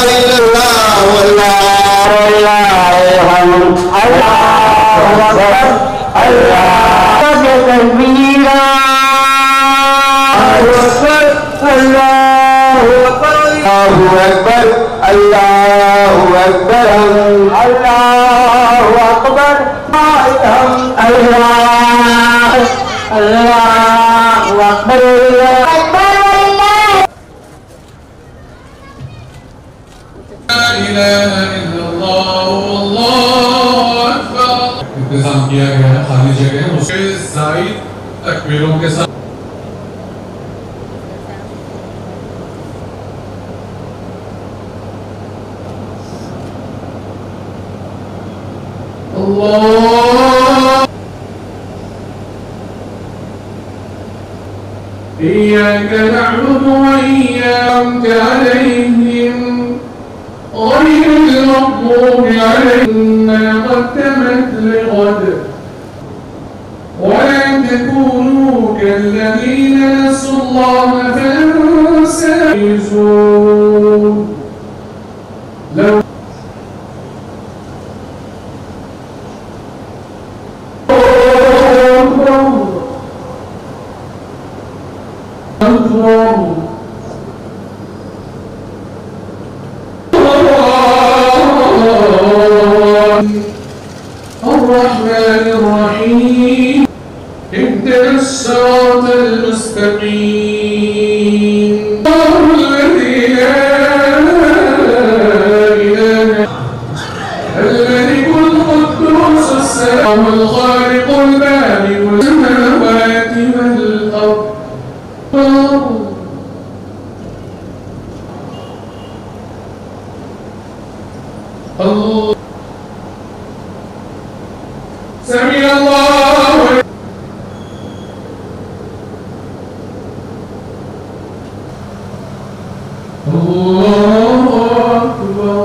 इल्लल्लाह वल्लाहु अकबर अल्लाह तकबीरा अल्लाहु अकबर अल्लाहु अकबर अल्लाहु अकबर अल्लाह अल्लाहु अकबर इंतजाम किया गया है खाली जगह उसके जायद तकबीरों के साथ إياك نعبد وإياك عليهم غير المغضوب عليهم قدمت لغد ولا تكونوا كالذين نسوا الله فانساهم لو الرحمن الرحيم اهدنا الصراط المستقيم الذي لا إله الملك القدوس السلام الخالق البارئ السماوات والأرض الله سمع الله الله أكبر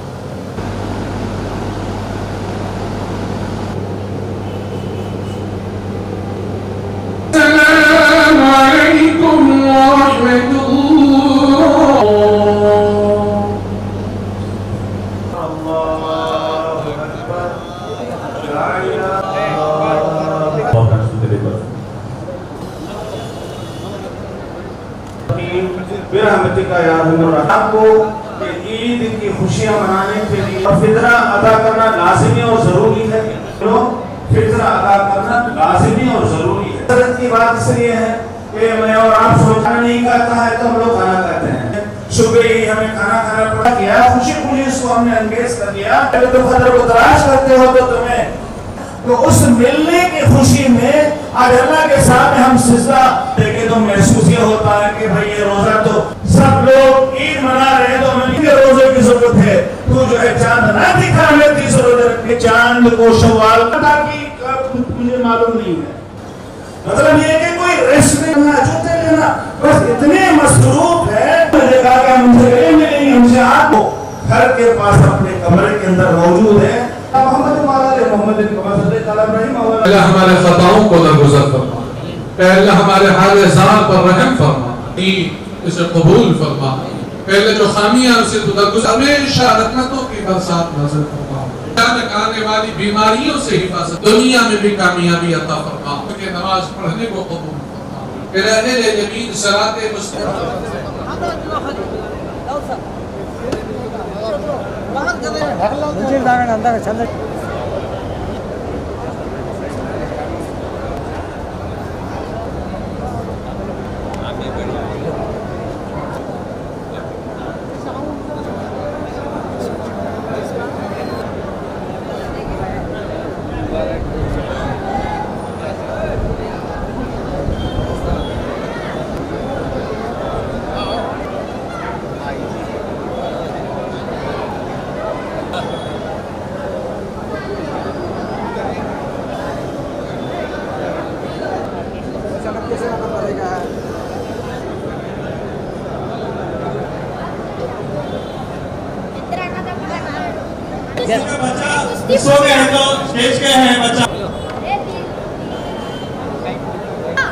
السلام عليكم ورحمة الله आपको ईद की खुशियां मनाने के लिए फितरा अदा करना लाजिमी और जरूरी है। फितरा अदा करना लाजिमी और जरूरी है। हजरत की बात इसलिए है कि मैं और आप सोचना नहीं करता है तो हम लोग खाना खाते हैं। सुबह ही हमें खाना खाना पड़ा किया, खुशी खुशी इसको हमने अंगेज कर लिया। जब तुम खदर को तलाश करते हो तो तुम्हें तो उस मिलने की खुशी में आज अल्लाह के सामने हम सिजदा देखे तो महसूस ये होता है कि भाई ये रोजा तो सब लोग ईद मना रहे हैं तो हमें रोजे की जरूरत है। तू जो है चांद ना दिखा हमें की जरूरत है। चांद को शवाल की मुझे मालूम नहीं है। मतलब ये कि कोई रेस्ट नहीं करना, जूते लेना, बस इतने मसरूफ है। मुझे कहा कि हमसे मिलेंगे, हमसे आपको घर के पास अपने कमरे के अंदर मौजूद है। अल्लाह हमारे खताओं को दरगुजर फरमा, अल्लाह हमारे हाल ज़ार पर रहम फरमा, इसे कबूल फरमा। पहले जो खामियां उसे दरगुजर, हमेशा रहमतों की बरसात नाज़िल फरमा। अचानक आने वाली बीमारियों से हिफाजत, दुनिया में भी कामयाबी अता फरमा। उनके नमाज पढ़ने को कबूल फरमा। रहने यमीन सराते मुस्तकीम स्टेज के हैं बच्चा।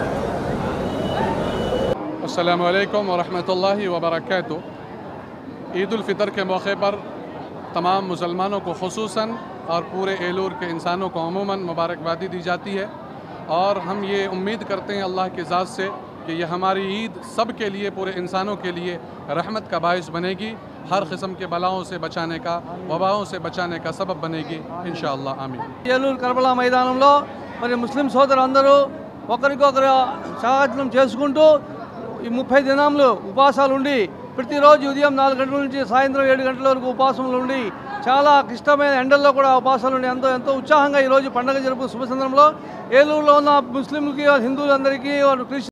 अस्सलामु अलैकुम व रहमतुल्लाहि व बरकातुहू। ईद उल फितर के मौके पर तमाम मुसलमानों को खुसूसन और पूरे एलूर के इंसानों को अमूमन मुबारकबादी दी जाती है और हम ये उम्मीद करते हैं अल्लाह की ज़ात से कि यह हमारी ईद सब के लिए, पूरे इंसानों के लिए रहमत का बाइस बनेगी, हर किस्म के बलाओं से बचाने का, वबाओं से बचाने का सबब बनेगी इंशाअल्लाह आमीन। ఏలూరు కర్బలా మైదానంలో మరి ముస్లిం సోదరులందరూ ఒకరికొకరు సహాయం చేసుకుంటూ ఈ 30 దినాలు ఉపవాసాలు ఉండి ప్రతిరోజు ఉదయం 4 గంటల నుంచి సాయంత్రం 7 గంటల వరకు ఉపవాసంలో ఉండి చాలా క్లిష్టమైన ఎండల్లో కూడా ఉపవాసాలు ఉండి ఎంతో ఉత్సాహంగా ఈరోజు పండుగ జరుపుకున్న శుభ సందర్భంలో ఏలూరులో ఉన్న ముస్లింలకి, హిందువులందరికీ, క్రిస్టియన్